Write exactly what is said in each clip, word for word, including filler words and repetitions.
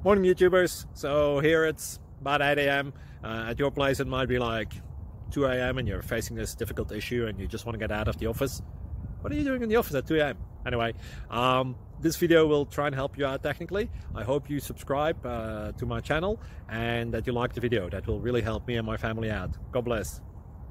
Morning YouTubers. So here it's about eight A M Uh, at your place it might be like two A M and you're facing this difficult issue and you just want to get out of the office. What are you doing in the office at two A M? Anyway, um, this video will try and help you out technically. I hope you subscribe uh, to my channel and that you like the video. That will really help me and my family out. God bless.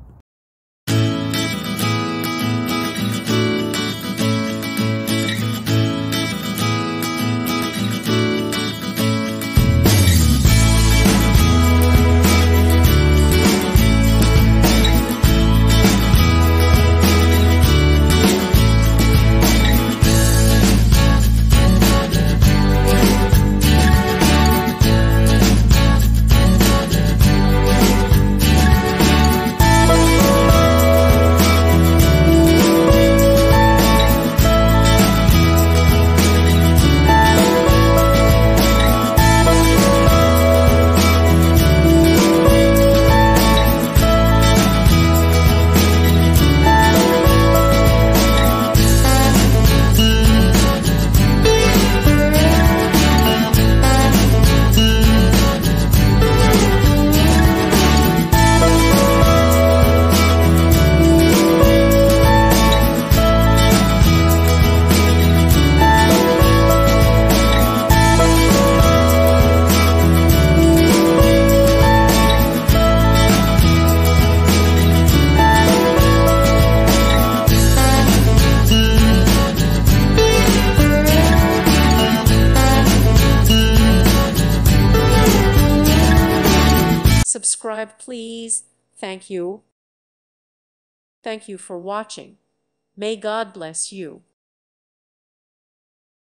Subscribe, please. Thank you. Thank you for watching. May God bless you.